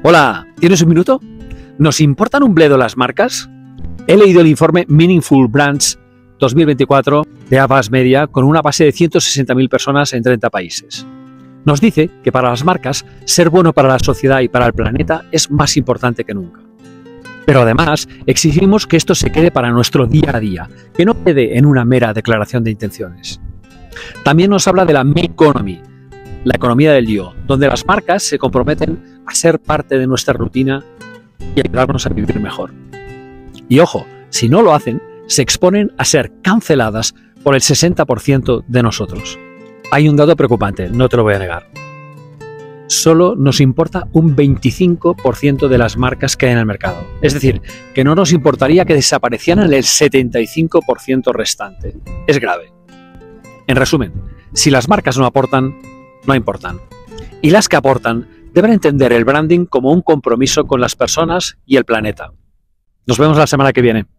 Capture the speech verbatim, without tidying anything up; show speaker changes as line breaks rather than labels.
Hola, ¿tienes un minuto? ¿Nos importan un bledo las marcas? He leído el informe Meaningful Brands dos mil veinticuatro de Havas Media con una base de ciento sesenta mil personas en treinta países. Nos dice que para las marcas, ser bueno para la sociedad y para el planeta es más importante que nunca. Pero además, exigimos que esto se quede para nuestro día a día, que no quede en una mera declaración de intenciones. También nos habla de la Me Economy, la economía del yo, donde las marcas se comprometen a ser parte de nuestra rutina y ayudarnos a vivir mejor. Y ojo, si no lo hacen, se exponen a ser canceladas por el sesenta por ciento de nosotros. Hay un dato preocupante, no te lo voy a negar. Solo nos importa un veinticinco por ciento de las marcas que hay en el mercado. Es decir, que no nos importaría que desaparecieran el setenta y cinco por ciento restante. Es grave. En resumen, si las marcas no aportan, no importan. Y las que aportan deben entender el branding como un compromiso con las personas y el planeta. Nos vemos la semana que viene.